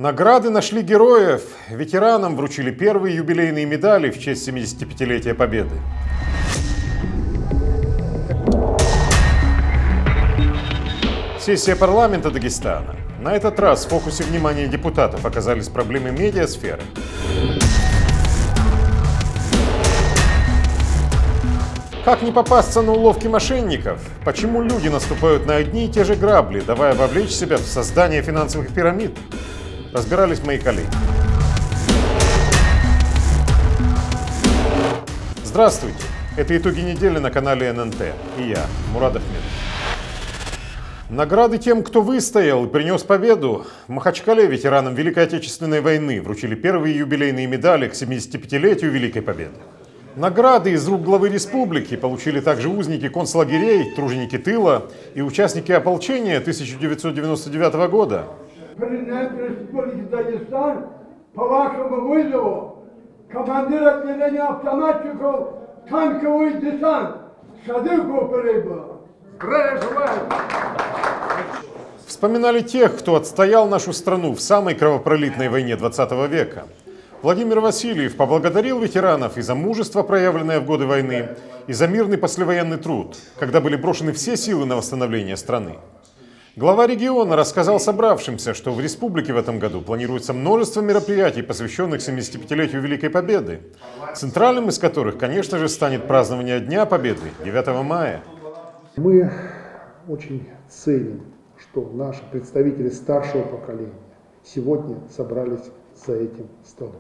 Награды нашли героев. Ветеранам вручили первые юбилейные медали в честь 75-летия Победы. Сессия парламента Дагестана. На этот раз в фокусе внимания депутатов оказались проблемы медиасферы. Как не попасться на уловки мошенников? Почему люди наступают на одни и те же грабли, давая вовлечь себя в создание финансовых пирамид? Разбирались мои коллеги. Здравствуйте! Это итоги недели на канале ННТ. И я, Мурад Ахмедов. Награды тем, кто выстоял и принес победу. В Махачкале ветеранам Великой Отечественной войны вручили первые юбилейные медали к 75-летию Великой Победы. Награды из рук главы республики получили также узники концлагерей, труженики тыла и участники ополчения 1999 года. Президент Республики Дагестан по вашему вызову командир отделения автоматчиков танковый десант Садыков прибыл. Вспоминали тех, кто отстоял нашу страну в самой кровопролитной войне 20 века. Владимир Васильев поблагодарил ветеранов и за мужество, проявленное в годы войны, и за мирный послевоенный труд, когда были брошены все силы на восстановление страны. Глава региона рассказал собравшимся, что в республике в этом году планируется множество мероприятий, посвященных 75-летию Великой Победы, центральным из которых, конечно же, станет празднование Дня Победы 9 мая. Мы очень ценим, что наши представители старшего поколения сегодня собрались за этим столом.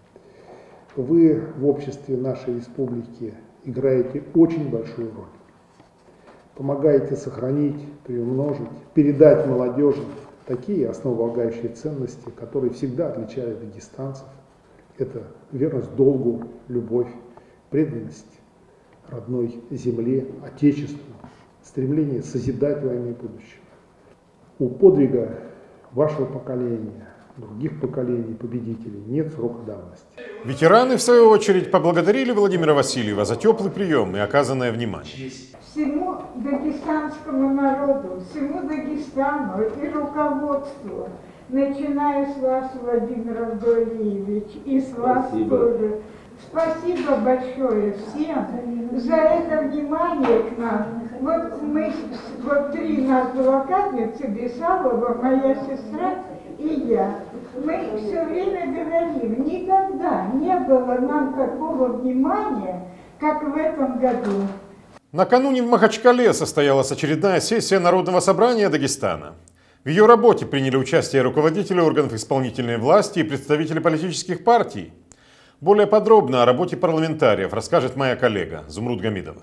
Вы в обществе нашей республики играете очень большую роль. Помогаете сохранить, приумножить, передать молодежи такие основополагающие ценности, которые всегда отличают дагестанцев. Это верность долгу, любовь, преданность родной земле, отечеству, стремление созидать во имя будущего. У подвига вашего поколения, других поколений победителей нет срока давности. Ветераны, в свою очередь, поблагодарили Владимира Васильева за теплый прием и оказанное внимание. Всему дагестанскому народу, всему Дагестану и руководству, начиная с вас, Владимир Абдулиевич, и с вас тоже. Спасибо большое всем за это внимание к нам. Вот мы, вот 3 нас блокадницы, Бесалова, моя сестра и я. Мы все время говорим, никогда не было нам такого внимания, как в этом году. Накануне в Махачкале состоялась очередная сессия Народного собрания Дагестана. В ее работе приняли участие руководители органов исполнительной власти и представители политических партий. Более подробно о работе парламентариев расскажет моя коллега Зумруд Гамидова.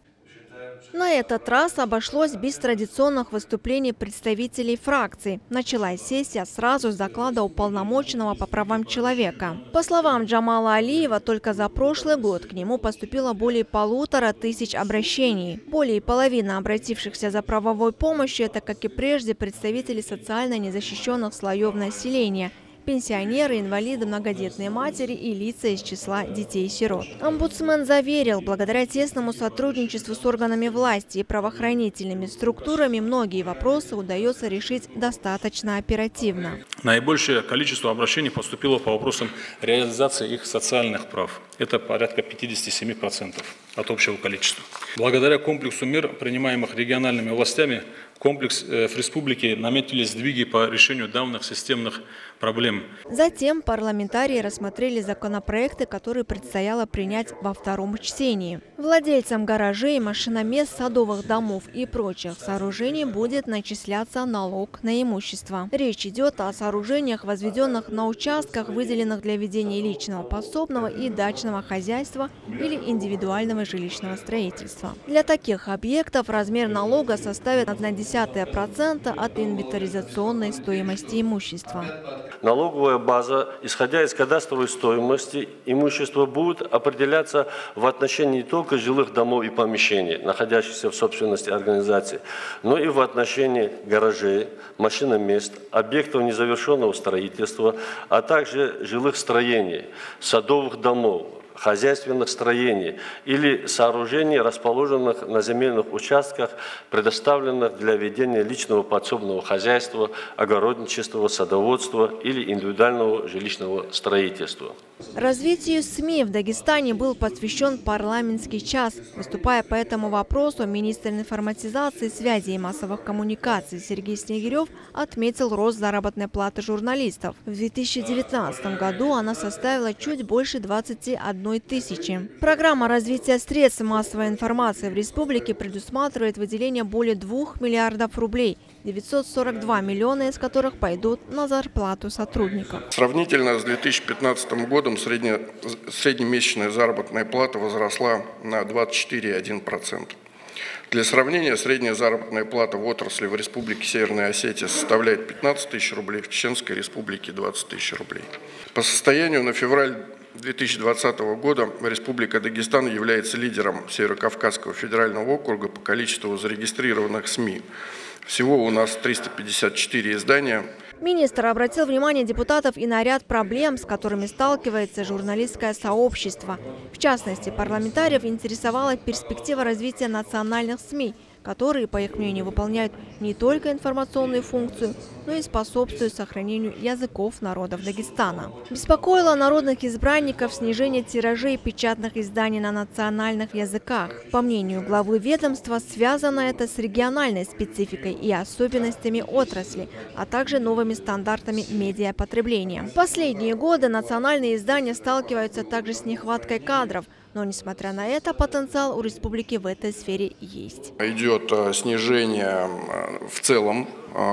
На этот раз обошлось без традиционных выступлений представителей фракций. Началась сессия сразу с доклада уполномоченного по правам человека. По словам Джамала Алиева, только за прошлый год к нему поступило более 1500 обращений. Более половины обратившихся за правовой помощью – это, как и прежде, представители социально незащищенных слоев населения – пенсионеры, инвалиды, многодетные матери и лица из числа детей-сирот. Омбудсмен заверил, благодаря тесному сотрудничеству с органами власти и правоохранительными структурами многие вопросы удается решить достаточно оперативно. Наибольшее количество обращений поступило по вопросам реализации их социальных прав. Это порядка 57% от общего количества. Благодаря комплексу мер, принимаемых региональными властями, в республике наметились сдвиги по решению данных системных проблем. Затем парламентарии рассмотрели законопроекты, которые предстояло принять во втором чтении. Владельцам гаражей, машиномест, садовых домов и прочих сооружений будет начисляться налог на имущество. Речь идет о сооружениях, возведенных на участках, выделенных для ведения личного подсобного и дачного хозяйства или индивидуального жилищного строительства. Для таких объектов размер налога составит 0,1% от инвентаризационной стоимости имущества. Налоговая база, исходя из кадастровой стоимости имущества, будет определяться в отношении не только жилых домов и помещений, находящихся в собственности организации, но и в отношении гаражей, машиномест, объектов незавершенного строительства, а также жилых строений, садовых домов, хозяйственных строений или сооружений, расположенных на земельных участках, предоставленных для ведения личного подсобного хозяйства, огородничества, садоводства или индивидуального жилищного строительства. Развитию СМИ в Дагестане был посвящен парламентский час. Выступая по этому вопросу, министр информатизации, связи и массовых коммуникаций Сергей Снегирев отметил рост заработной платы журналистов. В 2019 году она составила чуть больше 21 тысячи. Программа развития средств массовой информации в республике предусматривает выделение более 2 миллиардов рублей, 942 миллиона из которых пойдут на зарплату сотрудников. Сравнительно с 2015 годом среднемесячная заработная плата возросла на 24,1%. Для сравнения, средняя заработная плата в отрасли в Республике Северная Осетия составляет 15 тысяч рублей, в Чеченской Республике 20 тысяч рублей. По состоянию на февраль 2020 года Республика Дагестан является лидером Северокавказского федерального округа по количеству зарегистрированных СМИ. Всего у нас 354 издания. Министр обратил внимание депутатов и на ряд проблем, с которыми сталкивается журналистское сообщество. В частности, парламентариев интересовала перспектива развития национальных СМИ, которые, по их мнению, выполняют не только информационную функцию, но и способствуют сохранению языков народов Дагестана. Беспокоило народных избранников снижение тиражей печатных изданий на национальных языках. По мнению главы ведомства, связано это с региональной спецификой и особенностями отрасли, а также новыми стандартами медиапотребления. В последние годы национальные издания сталкиваются также с нехваткой кадров, но, несмотря на это, потенциал у республики в этой сфере есть. Идет снижение в целом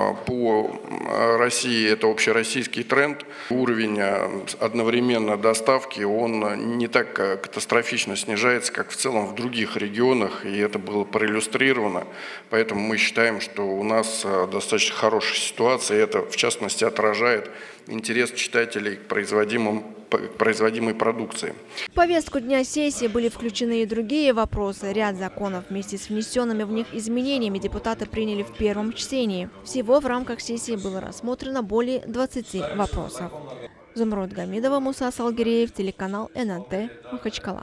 по России, это общероссийский тренд. Уровень одновременно доставки, он не так катастрофично снижается, как в целом в других регионах, и это было проиллюстрировано. Поэтому мы считаем, что у нас достаточно хорошая ситуация, и это в частности отражает интерес читателей к производимой продукции. В повестку дня сессии были включены и другие вопросы. Ряд законов вместе с внесенными в них изменениями депутаты приняли в первом чтении. Всего в рамках сессии было рассмотрено более 20 вопросов. Зумруд Гамидова, Муса Салгиреев, телеканал ННТ, Махачкала.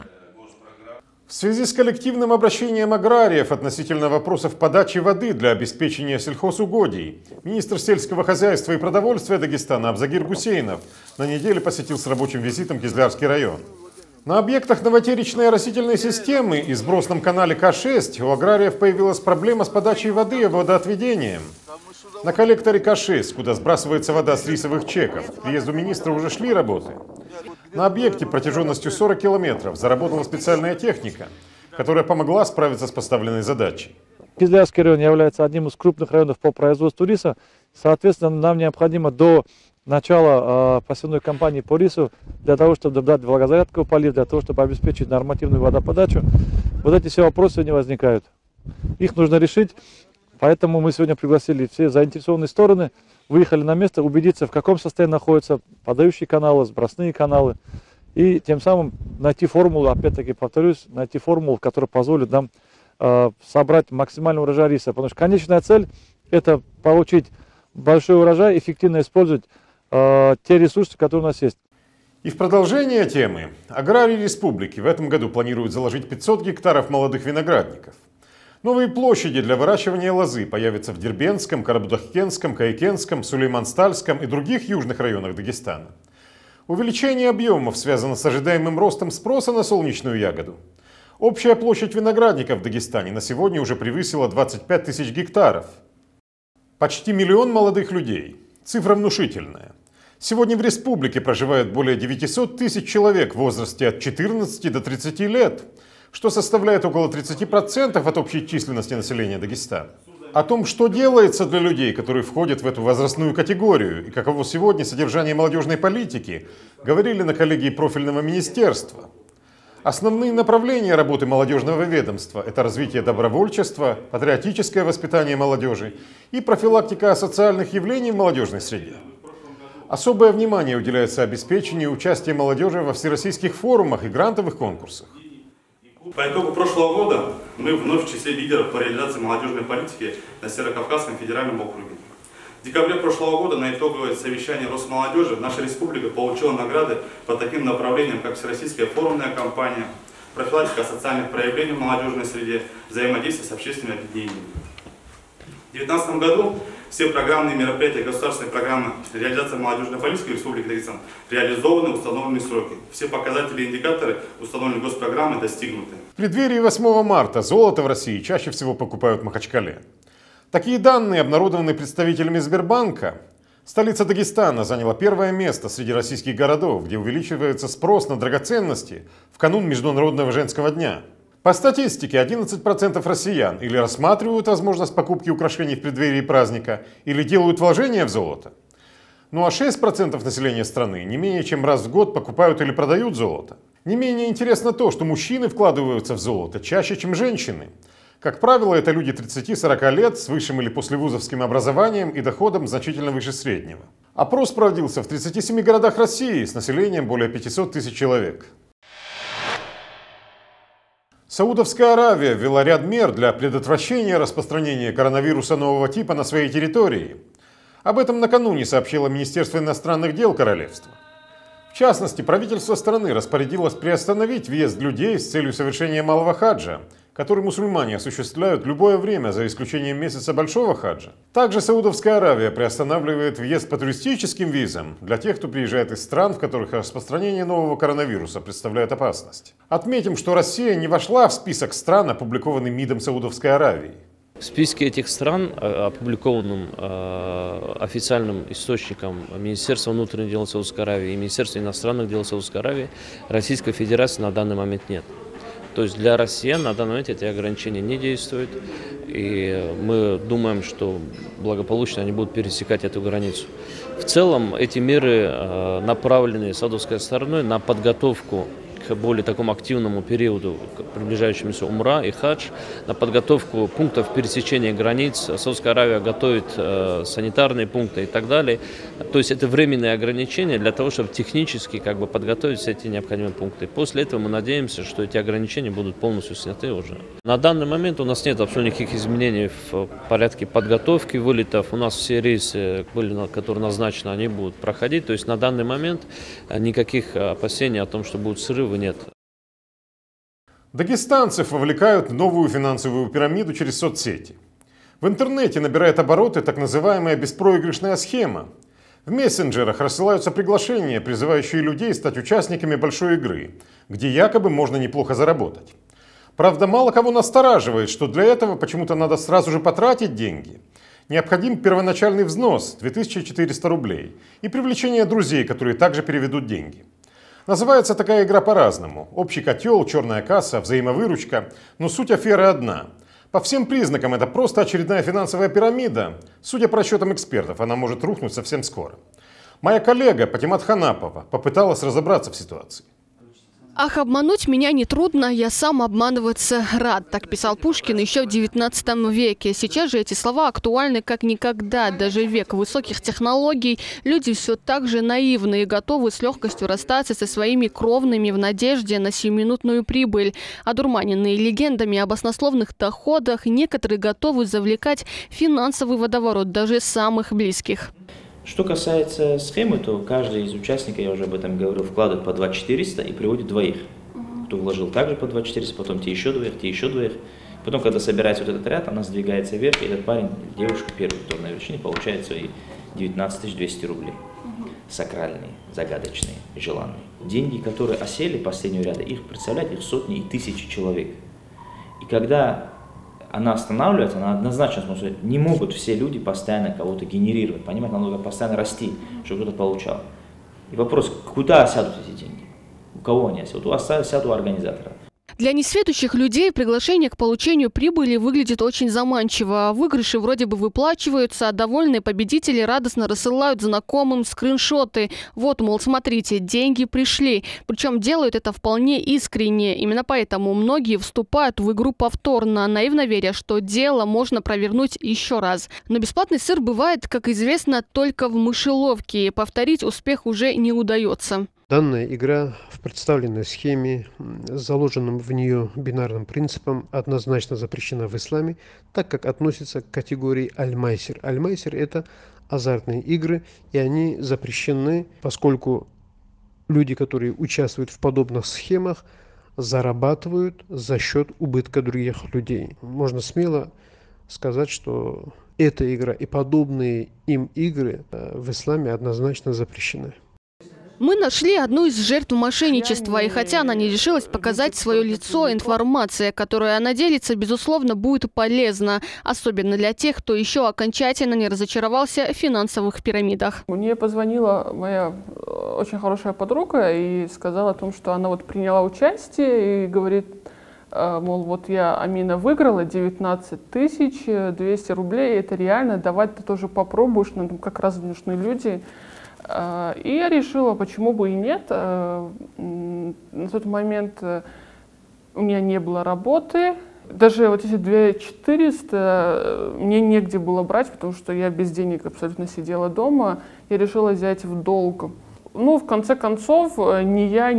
В связи с коллективным обращением аграриев относительно вопросов подачи воды для обеспечения сельхозугодий, министр сельского хозяйства и продовольствия Дагестана Абзагир Гусейнов на неделе посетил с рабочим визитом Кизлярский район. На объектах новотеречной растительной системы и сбросном канале К6 у аграриев появилась проблема с подачей воды и водоотведением. На коллекторе К6, куда сбрасывается вода с рисовых чеков, к приезду министра уже шли работы. На объекте протяженностью 40 километров заработала специальная техника, которая помогла справиться с поставленной задачей. Кизлярский район является одним из крупных районов по производству риса. Соответственно, нам необходимо до начала посевной кампании по рису, для того, чтобы дать влагозарядку полив, для того, чтобы обеспечить нормативную водоподачу. Вот эти все вопросы сегодня возникают. Их нужно решить, поэтому мы сегодня пригласили все заинтересованные стороны, выехали на место, убедиться, в каком состоянии находятся подающие каналы, сбросные каналы, и тем самым найти формулу, опять-таки повторюсь, найти формулу, которая позволит нам собрать максимальный урожай риса. Потому что конечная цель – это получить большой урожай, эффективно использовать те ресурсы, которые у нас есть. И в продолжение темы. Аграрии республики в этом году планируют заложить 500 гектаров молодых виноградников. Новые площади для выращивания лозы появятся в Дербентском, Карабудахкенском, Кайкенском, Сулейманстальском и других южных районах Дагестана. Увеличение объемов связано с ожидаемым ростом спроса на солнечную ягоду. Общая площадь виноградников в Дагестане на сегодня уже превысила 25 тысяч гектаров. Почти 1 миллион молодых людей. Цифра внушительная. Сегодня в республике проживает более 900 тысяч человек в возрасте от 14 до 30 лет, что составляет около 30% от общей численности населения Дагестана. О том, что делается для людей, которые входят в эту возрастную категорию, и каково сегодня содержание молодежной политики, говорили на коллегии профильного министерства. Основные направления работы молодежного ведомства – это развитие добровольчества, патриотическое воспитание молодежи и профилактика асоциальных явлений в молодежной среде. Особое внимание уделяется обеспечению участия молодежи во всероссийских форумах и грантовых конкурсах. По итогу прошлого года мы вновь в числе лидеров по реализации молодежной политики на Северокавказском федеральном округе. декабре прошлого года на итоговое совещание Росмолодежи наша республика получила награды по таким направлениям, как Всероссийская форумная кампания, профилактика социальных проявлений в молодежной среде, взаимодействие с общественными объединениями. В 2019 году все программные мероприятия государственной программы реализации молодежной политики в Республике Дагестан реализованы в установленные сроки. Все показатели и индикаторы установленной госпрограммы достигнуты. В преддверии 8 марта золото в России чаще всего покупают в Махачкале. Такие данные обнародованы представителями Сбербанка. Столица Дагестана заняла первое место среди российских городов, где увеличивается спрос на драгоценности в канун Международного женского дня. По статистике, 11% россиян или рассматривают возможность покупки украшений в преддверии праздника, или делают вложения в золото. Ну а 6% населения страны не менее чем раз в год покупают или продают золото. Не менее интересно то, что мужчины вкладываются в золото чаще, чем женщины. Как правило, это люди 30-40 лет с высшим или послевузовским образованием и доходом значительно выше среднего. Опрос проводился в 37 городах России с населением более 500 тысяч человек. Саудовская Аравия ввела ряд мер для предотвращения распространения коронавируса нового типа на своей территории. Об этом накануне сообщило Министерство иностранных дел королевства. В частности, правительство страны распорядилось приостановить въезд людей с целью совершения малого хаджа, который мусульмане осуществляют в любое время, за исключением месяца Большого хаджа. Также Саудовская Аравия приостанавливает въезд по туристическим визам для тех, кто приезжает из стран, в которых распространение нового коронавируса представляет опасность. Отметим, что Россия не вошла в список стран, опубликованный МИДом Саудовской Аравии. В списке этих стран, опубликованным официальным источником Министерства внутренних дел Саудовской Аравии и Министерства иностранных дел Саудовской Аравии, Российской Федерации на данный момент нет. То есть для россиян на данный момент эти ограничения не действуют, и мы думаем, что благополучно они будут пересекать эту границу. В целом эти меры направлены саудовской стороной на подготовку к более такому активному периоду, к приближающемуся умра и хадж, на подготовку пунктов пересечения границ. Саудовская Аравия готовит санитарные пункты и так далее. То есть это временные ограничения для того, чтобы технически подготовить все эти необходимые пункты. После этого мы надеемся, что эти ограничения будут полностью сняты уже. На данный момент у нас нет абсолютно никаких изменений в порядке подготовки вылетов. У нас все рейсы, которые назначены, они будут проходить. То есть на данный момент никаких опасений о том, что будут срывы, нет. Дагестанцев вовлекают в новую финансовую пирамиду через соцсети. В интернете набирает обороты так называемая беспроигрышная схема. В мессенджерах рассылаются приглашения, призывающие людей стать участниками большой игры, где якобы можно неплохо заработать. Правда, мало кого настораживает, что для этого почему-то надо сразу же потратить деньги. Необходим первоначальный взнос – 2400 рублей и привлечение друзей, которые также переведут деньги. Называется такая игра по-разному. Общий котел, черная касса, взаимовыручка. Но суть аферы одна. По всем признакам это просто очередная финансовая пирамида. Судя по расчетам экспертов, она может рухнуть совсем скоро. Моя коллега Патимат Ханапова попыталась разобраться в ситуации. «Ах, обмануть меня нетрудно, я сам обманываться рад», – так писал Пушкин еще в XIX веке. Сейчас же эти слова актуальны как никогда. Даже в век высоких технологий люди все так же наивны и готовы с легкостью расстаться со своими кровными в надежде на сиюминутную прибыль. Одурманенные легендами об баснословных доходах, некоторые готовы завлекать финансовый водоворот даже самых близких. Что касается схемы, то каждый из участников, я уже об этом говорил, вкладывает по 2400 и приводит двоих. Кто вложил также по 2400, потом те еще двоих, те еще двоих. Потом, когда собирается вот этот ряд, она сдвигается вверх, и этот парень, девушка, первый, кто на вершине, получает свои 19 200 рублей. Сакральные, загадочные, желанные. Деньги, которые осели последнего ряда, их представляют их сотни и тысячи человек. И когда она останавливается, она однозначно смотрит, не могут все люди постоянно кого-то генерировать, понимаете, надо только постоянно расти, чтобы кто-то получал. И вопрос, куда сядут эти деньги? У кого они сядут? Сядут у организатора. Для несведущих людей приглашение к получению прибыли выглядит очень заманчиво. Выигрыши вроде бы выплачиваются, а довольные победители радостно рассылают знакомым скриншоты. Вот, мол, смотрите, деньги пришли. Причем делают это вполне искренне. Именно поэтому многие вступают в игру повторно, наивно веря, что дело можно провернуть еще раз. Но бесплатный сыр бывает, как известно, только в мышеловке. Повторить успех уже не удается. Данная игра в представленной схеме, заложенным в нее бинарным принципом, однозначно запрещена в исламе, так как относится к категории аль-майсир. Аль-майсир – это азартные игры, и они запрещены, поскольку люди, которые участвуют в подобных схемах, зарабатывают за счет убытка других людей. Можно смело сказать, что эта игра и подобные им игры в исламе однозначно запрещены. Мы нашли одну из жертв мошенничества, и хотя она не решилась показать свое лицо, информация, которой она делится, безусловно, будет полезна, особенно для тех, кто еще окончательно не разочаровался в финансовых пирамидах. Мне позвонила моя очень хорошая подруга и сказала о том, что она вот приняла участие и говорит, мол, вот я, Амина, выиграла 19 200 рублей, это реально, давай ты тоже попробуешь, нам как раз нужны люди. И я решила, почему бы и нет. На тот момент у меня не было работы. Даже вот эти 2400 мне негде было брать, потому что я без денег абсолютно сидела дома. Я решила взять в долг. Ну, в конце концов, ни я,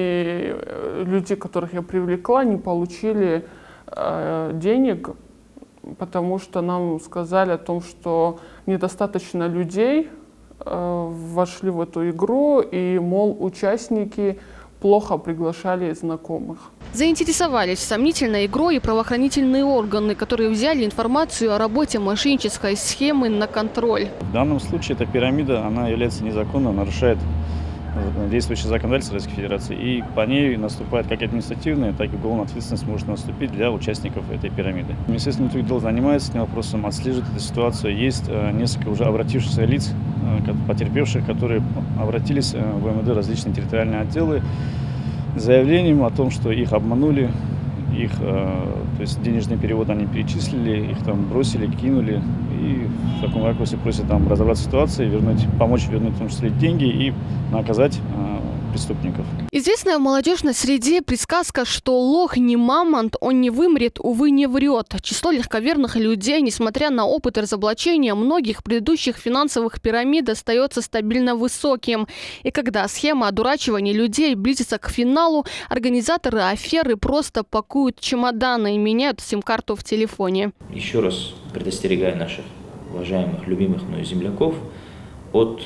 ни люди, которых я привлекла, не получили денег, потому что нам сказали о том, что недостаточно людей вошли в эту игру, и, мол, участники плохо приглашали знакомых. Заинтересовались сомнительной игрой и правоохранительные органы, которые взяли информацию о работе мошеннической схемы на контроль. В данном случае эта пирамида, она является незаконной, нарушает действующее законодательство Российской Федерации, и по ней наступает как административная, так и уголовная ответственность может наступить для участников этой пирамиды. Министерство внутренних дел занимается этим вопросом, отслеживает эту ситуацию. Есть несколько уже обратившихся лиц, потерпевших, которые обратились в МВД, различные территориальные отделы, с заявлением о том, что их обманули, их, то есть денежный перевод они перечислили, их там бросили, кинули, и в таком ракурсе просят там разобраться в ситуации, помочь вернуть в том числе деньги и наказать преступников. Известная в молодежной среде присказка, что лох не мамонт, он не вымрет, увы, не врет. Число легковерных людей, несмотря на опыт разоблачения многих предыдущих финансовых пирамид, остается стабильно высоким. И когда схема одурачивания людей близится к финалу, организаторы аферы просто пакуют чемоданы и меняют сим-карту в телефоне. Еще раз предостерегаю наших уважаемых, любимых мною земляков от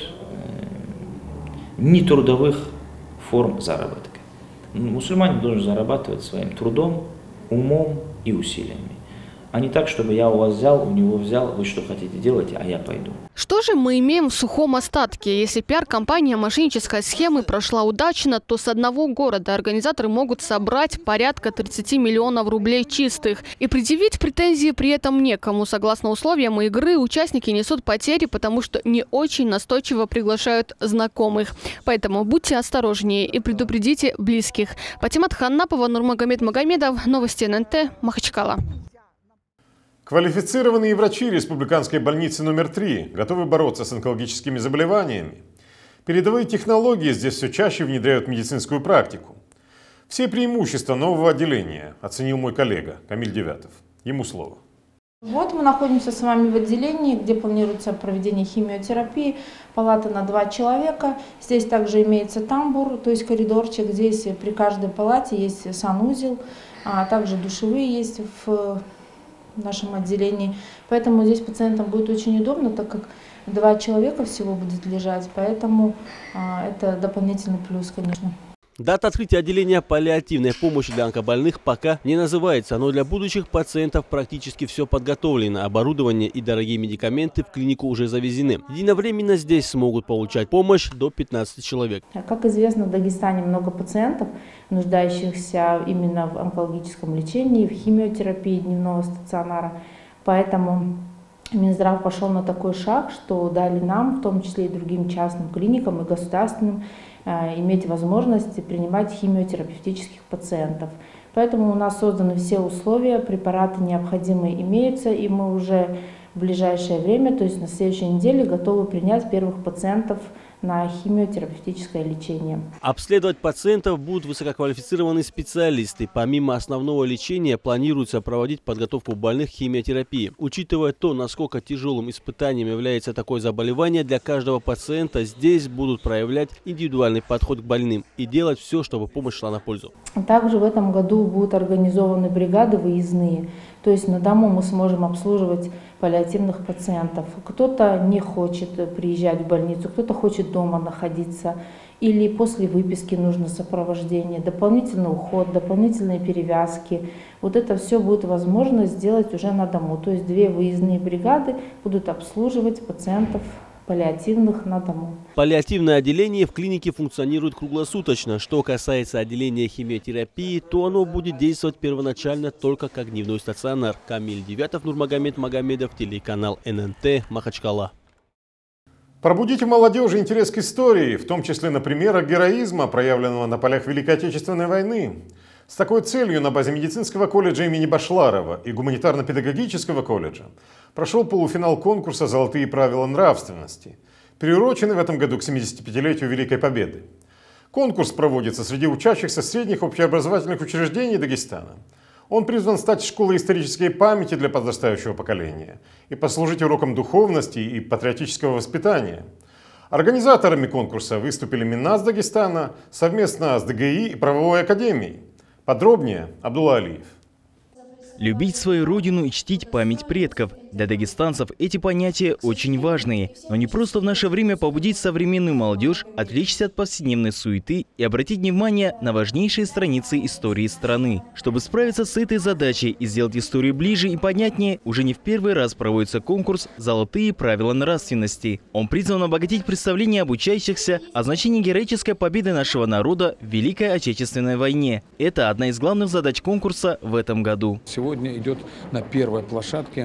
нетрудовых форм заработка. Мусульманин должен зарабатывать своим трудом, умом и усилиями. А не так, чтобы я у вас взял, у него взял, вы что хотите делать, а я пойду. Что же мы имеем в сухом остатке? Если пиар-компания мошеннической схемы прошла удачно, то с одного города организаторы могут собрать порядка 30 миллионов рублей чистых. И предъявить претензии при этом некому. Согласно условиям игры, участники несут потери, потому что не очень настойчиво приглашают знакомых. Поэтому будьте осторожнее и предупредите близких. Патимат Ханнапова, Нурмагомед Магомедов, Новости ННТ, Махачкала. Квалифицированные врачи республиканской больницы номер 3 готовы бороться с онкологическими заболеваниями. Передовые технологии здесь все чаще внедряют в медицинскую практику. Все преимущества нового отделения оценил мой коллега Камиль Девятов. Ему слово. Вот мы находимся с вами в отделении, где планируется проведение химиотерапии. Палата на 2 человека. Здесь также имеется тамбур, то есть коридорчик. Здесь при каждой палате есть санузел, а также душевые есть в нашем отделении. Поэтому здесь пациентам будет очень удобно, так как 2 человека всего будет лежать. Поэтому это дополнительный плюс, конечно. Дата открытия отделения паллиативной помощи для онкобольных пока не называется, но для будущих пациентов практически все подготовлено. Оборудование и дорогие медикаменты в клинику уже завезены. Единовременно здесь смогут получать помощь до 15 человек. Как известно, в Дагестане много пациентов, нуждающихся именно в онкологическом лечении, в химиотерапии дневного стационара. Поэтому Минздрав пошел на такой шаг, что дали нам, в том числе и другим частным клиникам и государственным, иметь возможность принимать химиотерапевтических пациентов. Поэтому у нас созданы все условия, препараты необходимые имеются, и мы уже в ближайшее время, то есть на следующей неделе, готовы принять первых пациентов на химиотерапевтическое лечение. Обследовать пациентов будут высококвалифицированные специалисты. Помимо основного лечения планируется проводить подготовку больных к химиотерапии. Учитывая то, насколько тяжелым испытанием является такое заболевание для каждого пациента, здесь будут проявлять индивидуальный подход к больным и делать все, чтобы помощь шла на пользу. Также в этом году будут организованы бригады выездные. То есть на дому мы сможем обслуживать паллиативных пациентов. Кто-то не хочет приезжать в больницу, кто-то хочет дома находиться. Или после выписки нужно сопровождение, дополнительный уход, дополнительные перевязки. Вот это все будет возможно сделать уже на дому. То есть 2 выездные бригады будут обслуживать пациентов паллиативных на дому. Паллиативное отделение в клинике функционирует круглосуточно. Что касается отделения химиотерапии, то оно будет действовать первоначально только как дневной стационар. Камиль Девятов, Нурмагомед Магомедов, телеканал ННТ, Махачкала. Пробудите в молодежи интерес к истории, в том числе на примерах героизма, проявленного на полях Великой Отечественной войны. С такой целью на базе медицинского колледжа имени Башларова и гуманитарно-педагогического колледжа прошел полуфинал конкурса «Золотые правила нравственности», приуроченный в этом году к 75-летию Великой Победы. Конкурс проводится среди учащихся средних общеобразовательных учреждений Дагестана. Он призван стать школой исторической памяти для подрастающего поколения и послужить уроком духовности и патриотического воспитания. Организаторами конкурса выступили Минас Дагестана совместно с ДГИ и Правовой академией. Подробнее Абдулла Алиев. Любить свою родину и чтить память предков. Для дагестанцев эти понятия очень важные. Но не просто в наше время побудить современную молодежь, отвлечься от повседневной суеты и обратить внимание на важнейшие страницы истории страны. Чтобы справиться с этой задачей и сделать историю ближе и понятнее, уже не в первый раз проводится конкурс «Золотые правила нравственности». Он призван обогатить представление об учащихся о значении героической победы нашего народа в Великой Отечественной войне. Это одна из главных задач конкурса в этом году. Сегодня идет на первой площадке,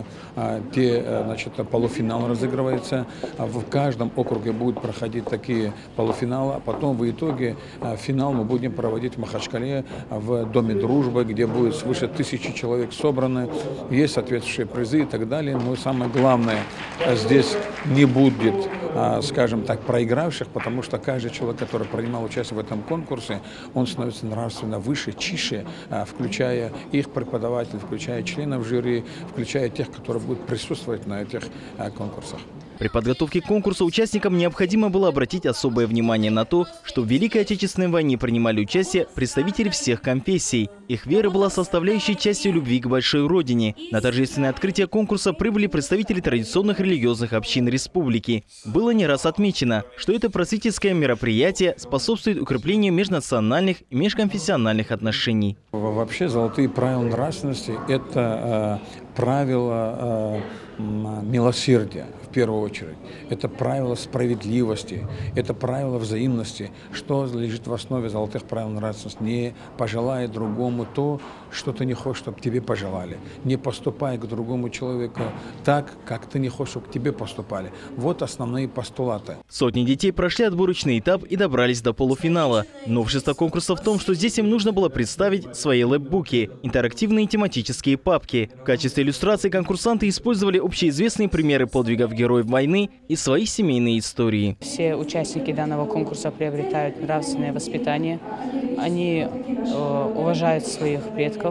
полуфинал разыгрывается. В каждом округе будут проходить такие полуфиналы, а потом в итоге финал мы будем проводить в Махачкале в Доме дружбы, где будет свыше 1000 человек собраны, есть соответствующие призы и так далее. Но самое главное, здесь не будет, скажем так, проигравших, потому что каждый человек, который принимал участие в этом конкурсе, он становится нравственно выше, чище, включая их преподавателей, включая членов жюри, включая тех, которые будут присутствовать на этих конкурсах. При подготовке к конкурсу участникам необходимо было обратить особое внимание на то, что в Великой Отечественной войне принимали участие представители всех конфессий. Их вера была составляющей частью любви к большой родине. На торжественное открытие конкурса прибыли представители традиционных религиозных общин республики. Было не раз отмечено, что это просветительское мероприятие способствует укреплению межнациональных и межконфессиональных отношений. Вообще золотые правила нравственности – это правила милосердия в первую очередь. Это правило справедливости, это правило взаимности. Что лежит в основе золотых правил нравственности? Не пожелай другому то, что ты не хочешь, чтобы тебе пожелали. Не поступай к другому человеку так, как ты не хочешь, чтобы к тебе поступали. Вот основные постулаты. Сотни детей прошли отборочный этап и добрались до полуфинала. Новшество конкурса в том, что здесь им нужно было представить свои лэпбуки – интерактивные тематические папки. В качестве иллюстрации конкурсанты использовали общеизвестные примеры подвигов героев войны и свои семейные истории. Все участники данного конкурса приобретают нравственное воспитание. Они уважают своих предков.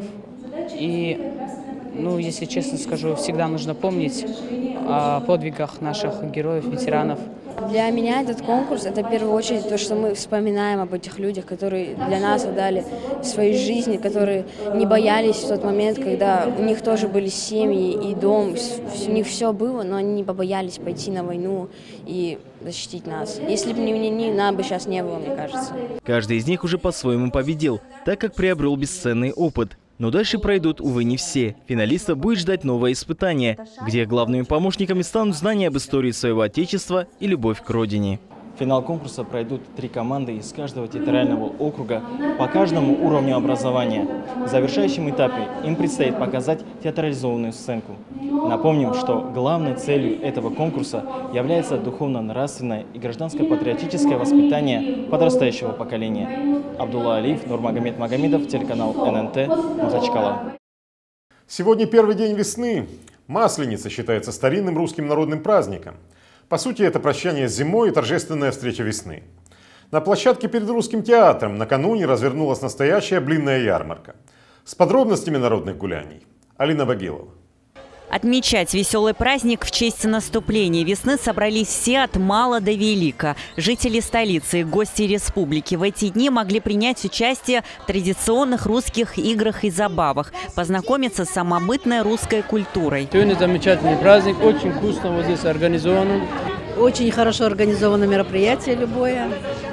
И, если честно скажу, всегда нужно помнить о подвигах наших героев, ветеранов. Для меня этот конкурс – это в первую очередь то, что мы вспоминаем об этих людях, которые для нас отдали свои жизни, которые не боялись в тот момент, когда у них тоже были семьи и дом, у них все было, но они не побоялись пойти на войну и защитить нас. Если бы не нас бы сейчас не было, мне кажется. Каждый из них уже по-своему победил, так как приобрел бесценный опыт. Но дальше пройдут, увы, не все. Финалистов будет ждать новое испытание, где главными помощниками станут знания об истории своего отечества и любовь к родине. В финал конкурса пройдут 3 команды из каждого территориального округа по каждому уровню образования. В завершающем этапе им предстоит показать театрализованную сценку. Напомним, что главной целью этого конкурса является духовно-нравственное и гражданско-патриотическое воспитание подрастающего поколения. Абдулла Алиев, Нурмагомед Магомедов, телеканал ННТ, Махачкала. Сегодня первый день весны. Масленица считается старинным русским народным праздником. По сути, это прощание с зимой и торжественная встреча весны. На площадке перед Русским театром накануне развернулась настоящая блинная ярмарка. С подробностями народных гуляний Алина Багилова. Отмечать веселый праздник в честь наступления весны собрались все от мала до велика. Жители столицы и гости республики в эти дни могли принять участие в традиционных русских играх и забавах, познакомиться с самобытной русской культурой. Сегодня замечательный праздник, очень вкусно вот здесь организовано. Очень хорошо организовано мероприятие любое.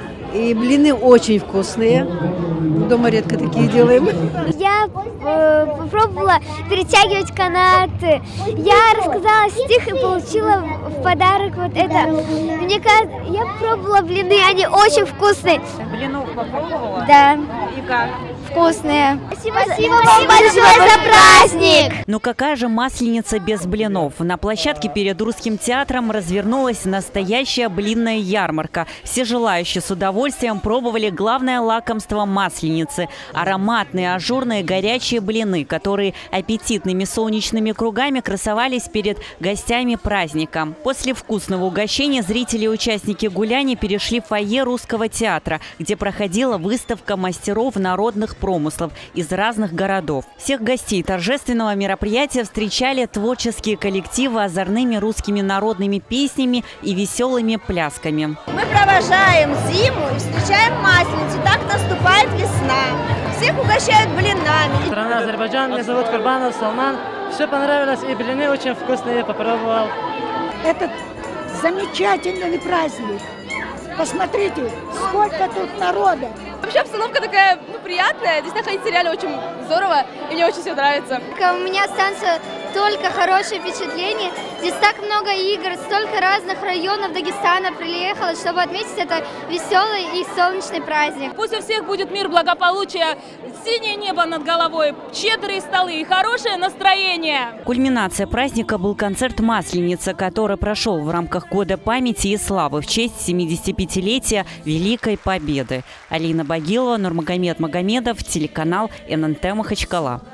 И блины очень вкусные. Дома редко такие делаем. Я попробовала перетягивать канаты. Я рассказала стих и получила в подарок вот это. Мне кажется, я попробовала блины, они очень вкусные. Блинов попробовала? Да. И как? Вкусные. Спасибо вам большое за праздник! Ну какая же масленица без блинов? На площадке перед Русским театром развернулась настоящая блинная ярмарка. Все желающие с удовольствием пробовали главное лакомство масленицы – ароматные, ажурные, горячие блины, которые аппетитными солнечными кругами красовались перед гостями праздника. После вкусного угощения зрители и участники гуляния перешли в фойе Русского театра, где проходила выставка мастеров народных промыслов из разных городов. Всех гостей торжественного мероприятия встречали творческие коллективы озорными русскими народными песнями и веселыми плясками. Мы провожаем зиму и встречаем масленицу. Так наступает весна. Всех угощают блинами. Страна Азербайджан, меня зовут Курбанов Салман. Все понравилось, и блины очень вкусные, попробовал. Это замечательный праздник. Посмотрите, сколько тут народа. Вообще обстановка такая приятная. Здесь находиться реально очень здорово, и мне очень все нравится. У меня останутся только хорошие впечатления. Здесь так много игр, столько разных районов Дагестана приехало, чтобы отметить это веселый и солнечный праздник. Пусть у всех будет мир, благополучие, синее небо над головой, щедрые столы и хорошее настроение. Кульминация праздника был концерт «Масленица», который прошел в рамках Года памяти и славы в честь 75-летия Великой Победы. Алина Багилова, Нурмагомед Магомедов, телеканал ННТ Махачкала.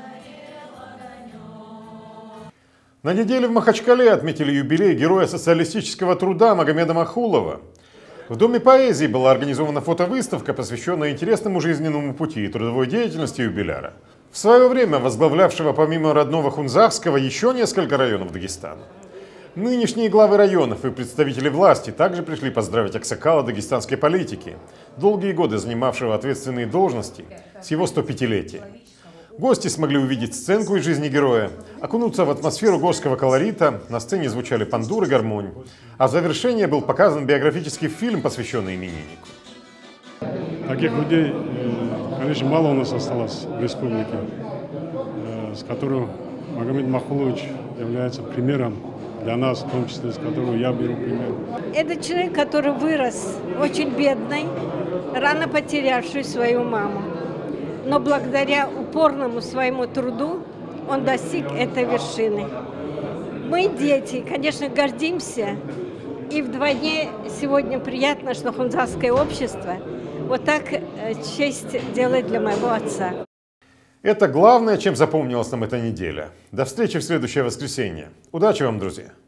На неделе в Махачкале отметили юбилей героя социалистического труда Магомеда Махулова. В Доме поэзии была организована фотовыставка, посвященная интересному жизненному пути и трудовой деятельности юбиляра, в свое время возглавлявшего помимо родного Хунзахского еще несколько районов Дагестана. Нынешние главы районов и представители власти также пришли поздравить аксакала дагестанской политики, долгие годы занимавшего ответственные должности, с его 105-летием. Гости смогли увидеть сценку из жизни героя, окунуться в атмосферу горского колорита, на сцене звучали пандур и гармонь, а в завершении был показан биографический фильм, посвященный имениннику. Таких людей, конечно, мало у нас осталось в республике, с которым Магомед Махулович является примером для нас, в том числе, с которого я беру пример. Это человек, который вырос очень бедный, рано потерявший свою маму. Но благодаря упорному своему труду он достиг этой вершины. Мы, дети, конечно, гордимся. И вдвойне сегодня приятно, что хунзахское общество вот так честь делает для моего отца. Это главное, чем запомнилась нам эта неделя. До встречи в следующее воскресенье. Удачи вам, друзья!